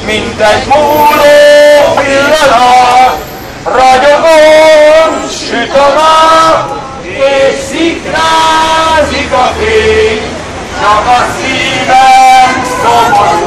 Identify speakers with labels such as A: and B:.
A: mint egy múló pillanat, ragyogón süt a nap, és szikrázik a fény, csak a szívem szomorú.